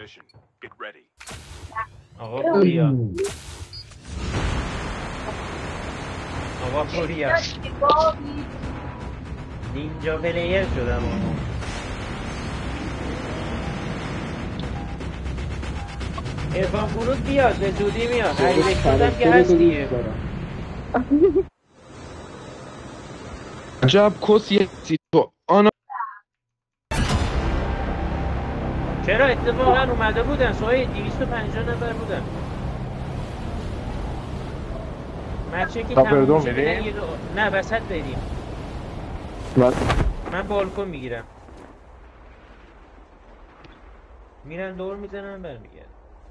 mission. Get ready. آقا پوریا آقا پوریا نینجا پلیر شدم آقا ارفان فرود بیاد به زودی میاد علی بکنم که هست دیگه عجب کسی تو آنا چرا اتفاقا اومده بودن سوی 250 نفر بودن مچه که تاپردون تموم شده میریم؟ نه وسط بریم من بالکن میگیرم میرن دور میزنن برمیگردن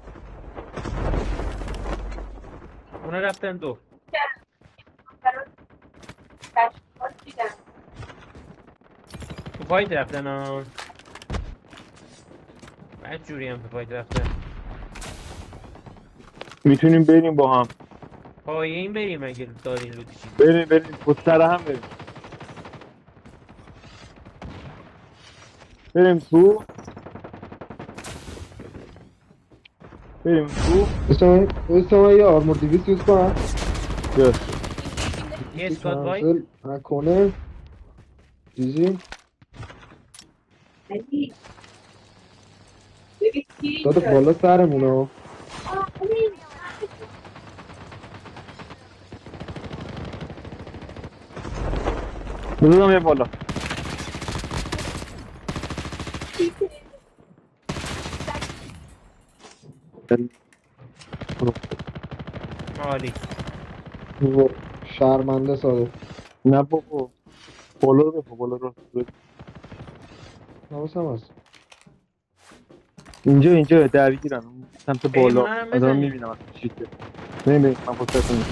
اونا رفتن دور تو فایت رفتن ها بعد جوری هم تو فایت رفتن میتونیم بریم با هم پایه این بریم اگه دارین لوتی چیزی بریم پشت سر هم بریم تو اسم یه آرمور 200 یوز کنم بس یه اسکات وای کنسل نکنه چیزی داده بالا سرمونو بزنم یه بالا عالی شرمنده ساده نه بابا بالا رو بپا بالا رو نواسم هست اینجا درگیرن اون سمت بریم بالا اونا هم آدم بزنیم میبینم از شیشه بریم من پشتتون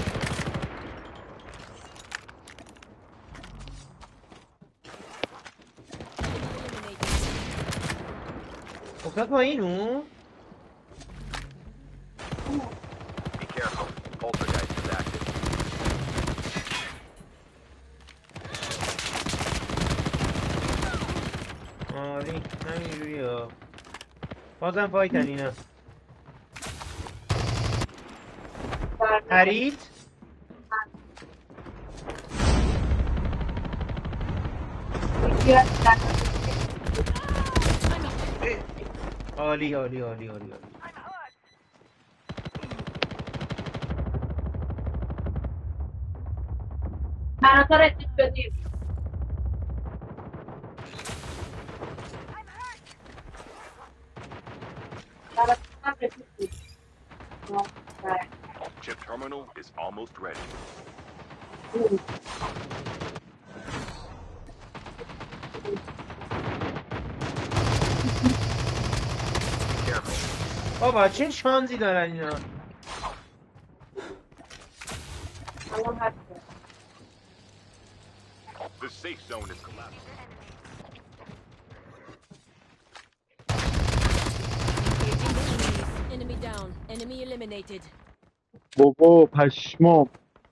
افتاد پایینو Be careful. Poltergeist is active. عالی همینجوری ها بازم فایتن اینا پرید عالی عالی عالی عالی عالی Chip terminal is almost ready. Be careful. بابا چه شانزی دارن اینا The safe zone is collapsing. Enemy down. Enemy eliminated. بابا پشمام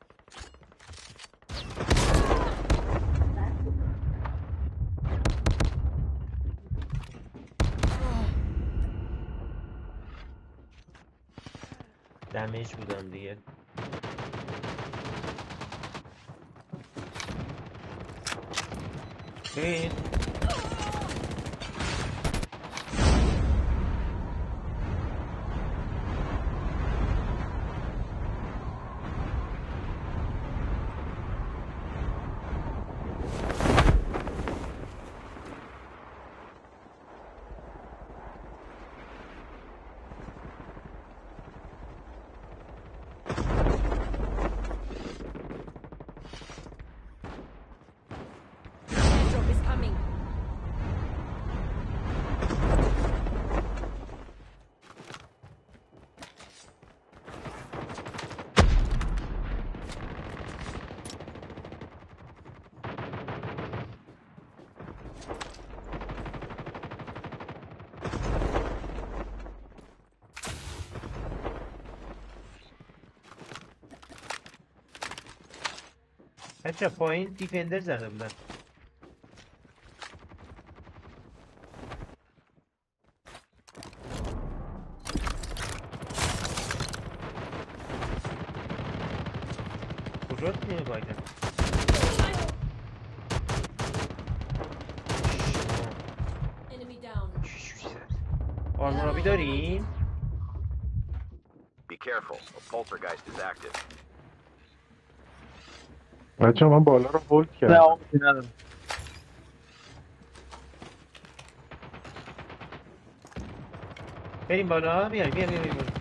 دمیج بودم دیگه این Airdrop is coming. بچه پایین دیفندر زده بودن کجاست میه باید Enemy down. آرمورابی داریم؟ Be careful. A poltergeist is active. بچه من بالا رو هولد نه کردم. آموزی ندارم. بریم بالا بیایم بیا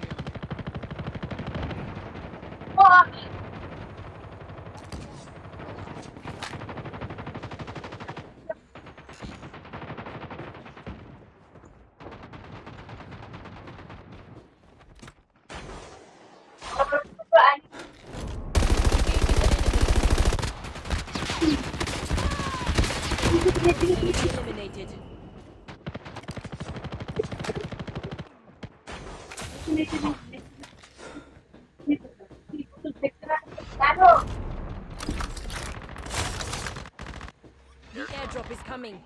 Enemy eliminated. The airdrop is coming.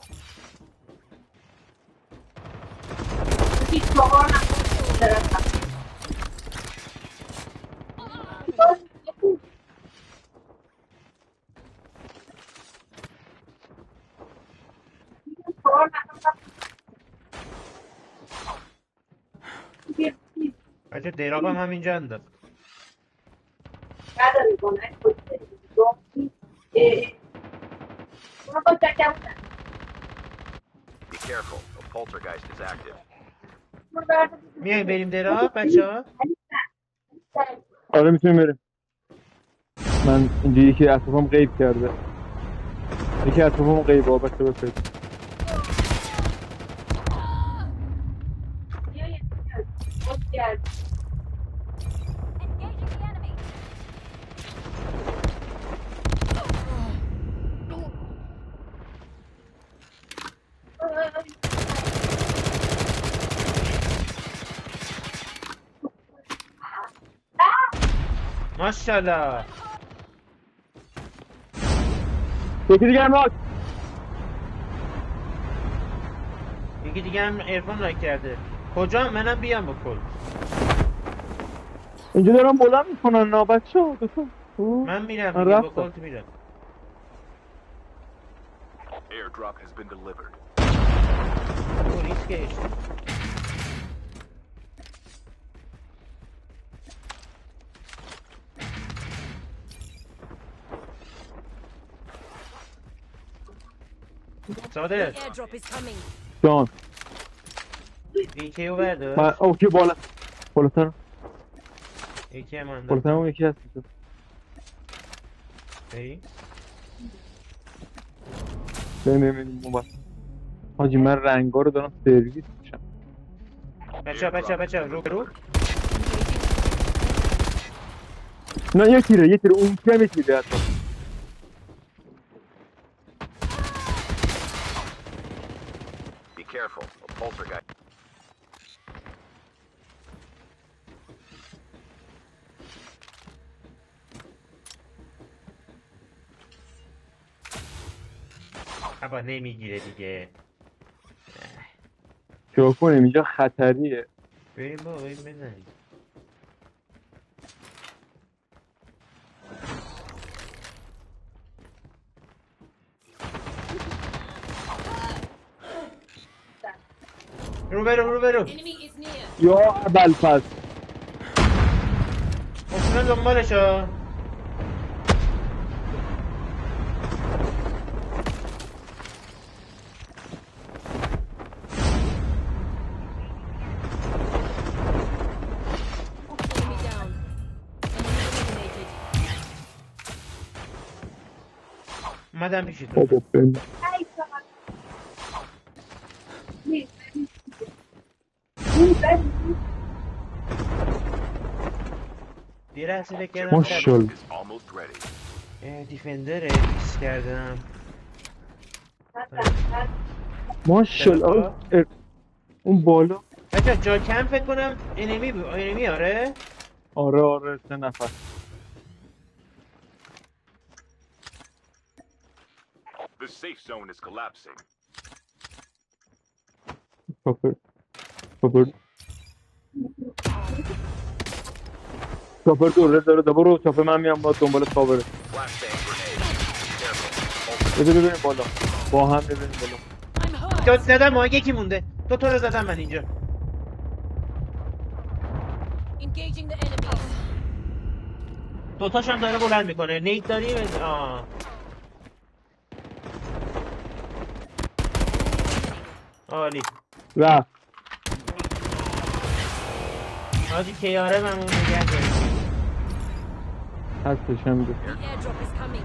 بچه دیراب هم همینجا انداخت Be careful. A poltergeist is active. میایم بریم دیراب بچه ها آره میتونیم بریم. من اینجا یکی اطرافم غیب کرده. یکی اطرافم غیب ها بچه بپرد. ماشاءالله یکی دیگه هم راک. یکی دیگه هم ایرفون لایک کرده کجا منم بیام با کل اینجا دارم بلند میکنن نا بچه ها دوتا. من میرم من دیگه با رفتم. کل میرم Airdrop has been delivered. پلیس کش The صادق airdrop is coming. جان یکی رو برده من اوکی بالا بالاتر یکی هم انداخت بالاتر اون یکی هست. بریم بریم اون بس. حاجی من رنگا رو دارم سرویس میشم. بچه رو نه یکی رو اون که هم یکی رو حتی. Be careful. A poltergeist. ابا نمیگیره دیگه چه کنیم اینجا خطریه. بریم بزنیم رو برو Enemy is near. یا ابوالفضل اصلا دنبالش ها Enemy down. Enemy eliminated. اومدم پیشتون بابا بند. یه لحظه فکر کردم ماشاءالله. Is almost ready. دیفندره پیس کردم ماشاءالله اون بالا. بچه جا کم فکر کنم انمی آره آره 3 نفر. The safe zone is collapsing. کافر شاپر دوره داره برو شاپر من میام با دنبال کاوره Flashbang grenade. Careful. Ultra بده ببینیم بالا با هم ببینیم بالا I'm hurt. دو زدم ما یکی مونده. دو تا رو زدم من اینجا. Engaging the enemies. دو تاشم داره بلند میکنه. نیت داری؟ آه. عالی. رفت حاجی کیاره من اون نگه داریم. هستش هم میگه The airdrop is coming.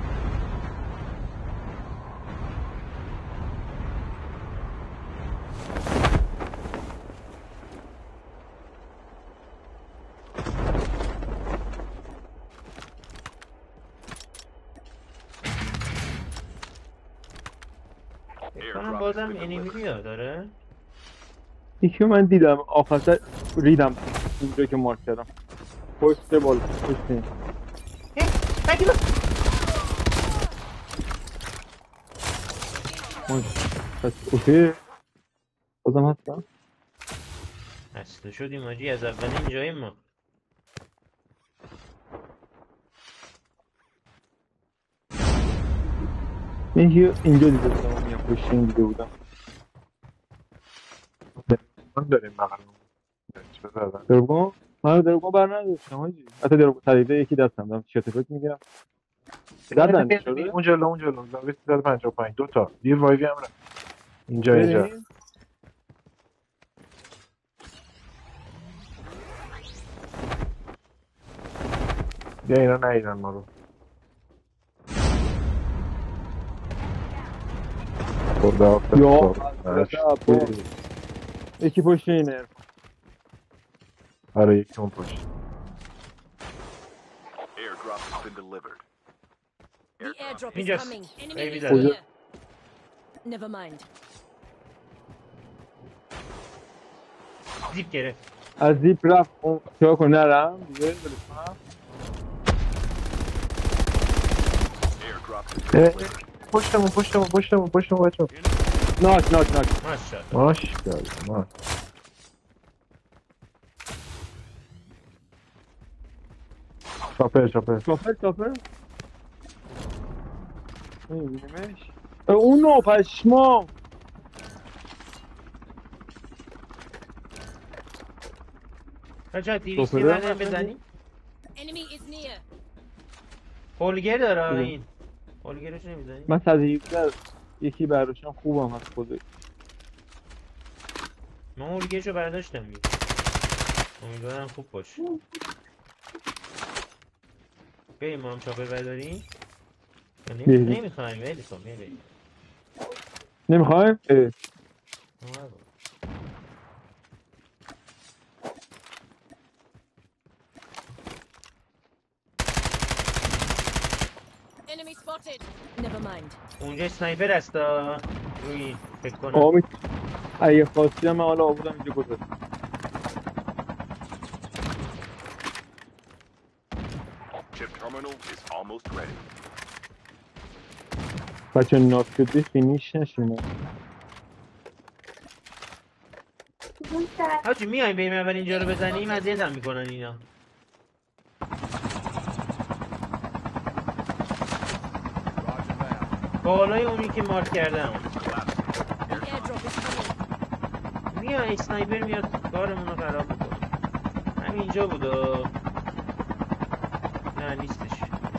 کنم بازم انیمی بیاد داره. یکی من دیدم آخر ریدم اینجا که مارک کردم پشت بالا پشت این پس اوکی بازم هستم هسته شدیم حاجی از اول اینجاییم ما. اینجا دیده بودم میام پشت این دیده بودم من داریم بغل درگم من درگم بر نداشتم حاجی حتی درگم طریقه یکی دستم دارم تیشرت فکر میگیرم زدن شده اون جلو زاویه 355 دو تا دیر وایوی هم رفت اینجا بیا اینا نیدن ما رو خدا یا حافظ یکی پشت اینه آره یکی اون پشت Airdrop has been delivered. The airdrop is Ninjas. coming. Enemy Maybe is that- near. Never mind. زیپ گرفت. از زیپ رفت اون چرا کن نرم دیگه بلش کنم Airdrop has been delivered. پشتمون بچه ناک ماشاءالله. ماشاءالله چاپر شافر نمیبینیمش اونو پشما بچه 200 شافر من هم بزنیم. Enemy is near. هولگر داره بله. این. هولگرش نمیزنیم. من 117 یکی برداشتم خوبم هست خودش من هولگرشو برداشتم دیگه. امیدوارم خوب باشه. بریم ما هم چاپر برداریم. بریم. نمیخوایم ولی کن بریم. نمیخوایم؟ Enemy spotted. Never mind. اونجا اسنایپر هستا روی این فکر کنم. آمی اگه خواستی من حالا آبودم اینجا گذاشت Chip terminal is almost ready. بچه ناک شدی فینیش نشونه حاجی میایم بریم اول اینجا رو بزنیم اذیتم میکنن اینا. بالای اونی که مارک کردم. The airdrop is coming. میاد اسنایپر میاد کارمون رو خراب میکنه. همینجا بودا. نه نیستش.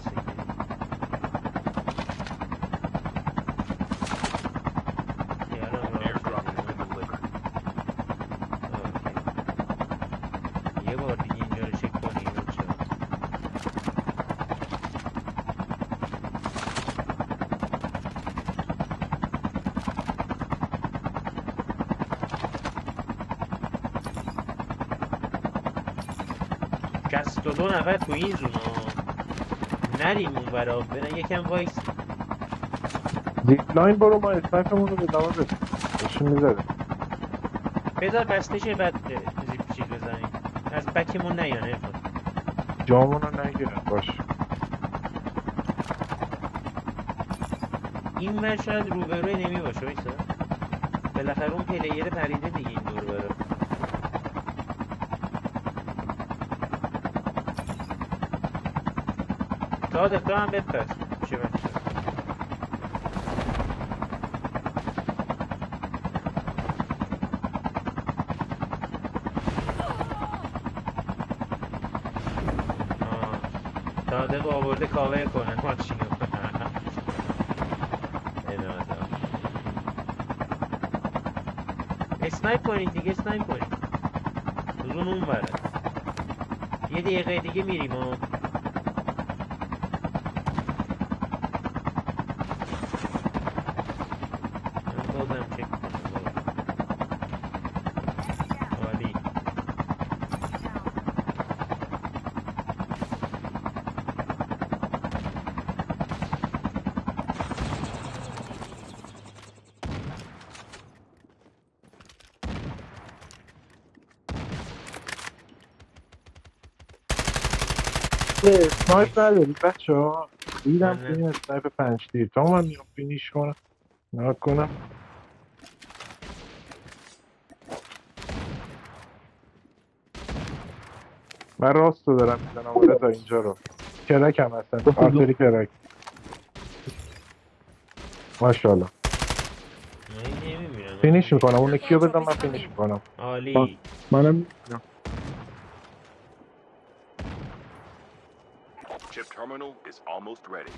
Airdrop has been delivered. یه بار دیگه اینجا رو چک کنیم بچه‌ها. شصت و دو نفر تو این زون ها. نریم اون برا برن یکم وایس. زیپ لاین برو ما اسنایپمون رو به دما بزن داشتیم میزده بذار بستش بعد زیپ چیز بزنیم. از بکمون نیان ارفان. جامون رو نگیرن باش این ور شاید روبروی نمی باشه وایسا. بالاخره اون پلیر پریده دیگه این دور برا. صادق تو هم بپر چه بچه صادق آورده کاور کنه ماشینو اسنایپ کنید دیگه اسنایپ کنید زون اون بره یه دقیقه دیگه میریم و بازم چک کنم عالی اسنایپ ندارید بچه ها دیدم نه. که این اسنایپ 5 تیر تا من میام فینیش کنم نکنم من راست رو دارم میزنم تا اینجا رو کرک هم هستن آرتری کرک ماشاءالله من نمیمیرم فینیش میکنم اون کیو بزن من فینیش میکنم عالی منم می‌بینم. Chip terminal is almost ready.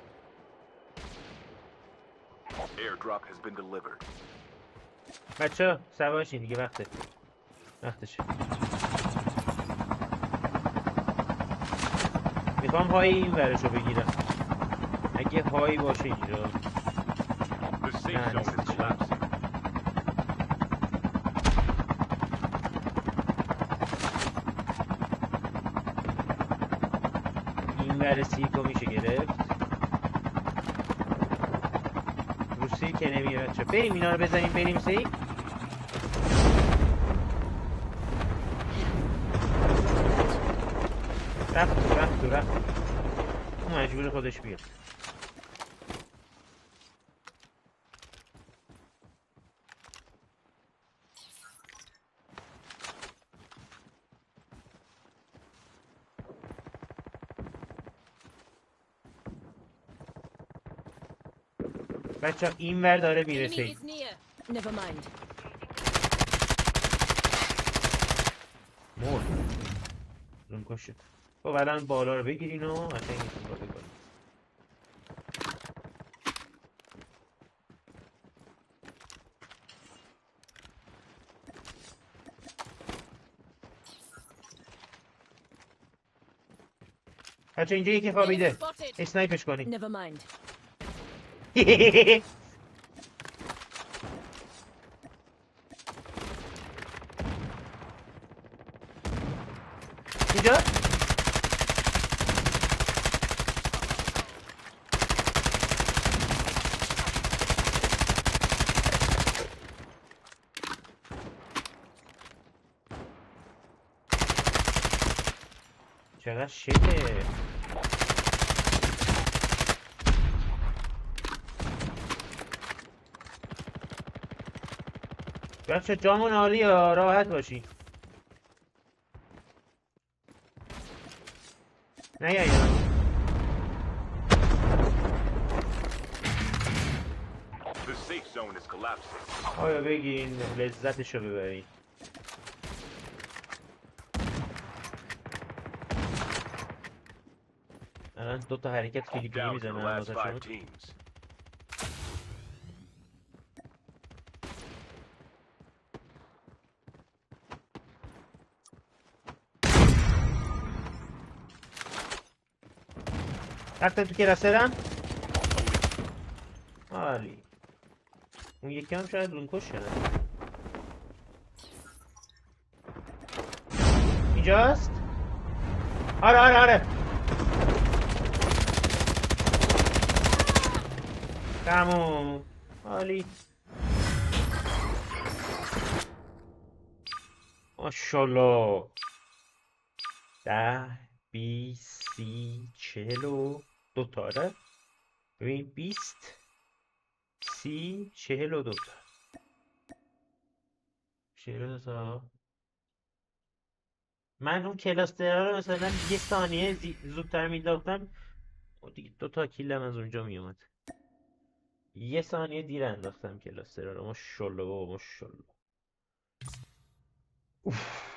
Airdrop has been delivered. بچه ها سواشین دیگه وقتشه میخوام های این ورشو بگیرم اگه هایی باشه اینجا The safe Nice. zone is collapsing. این ور سیکو میشه گرفت رو سیک نمیره بچه بریم اینا رو بزنیم بریم سیک رفت اون مجبور خودش بیاد بچه این ور داره میره Enemy سیک is near. Never mind. مرد زون کشه خب الان بالا رو بگیرین و اصلا این استفاده کنیم بچه اینجا یکی Enemy خوابیده spotted. اسنایپش کنیم Never mind. اینجا چقدر شده بچه جامون عالی ها راحت باشی نه یا The safe zone is collapsing. آیا بگیرین لذتشو ببرین الان دوتا حرکت فیلیپینی Down to the میزنن last 5 واسه teams. رفتن تو کلاسرم عالی اون یکی هم شاید رونکش شده اینجاست آره تموم عالی ماشالله 10 20 30 40 دو تا آره ببین 20 30 42 تا 42 تا من اون کلاس درا رو مثلا یه ثانیه زودتر مینداختم و دیگه دوتا کیلم از اونجا میومد. یه ثانیه دیر انداختم کلاستر رو. ماشاءالله بابا ماشاءالله. اوف.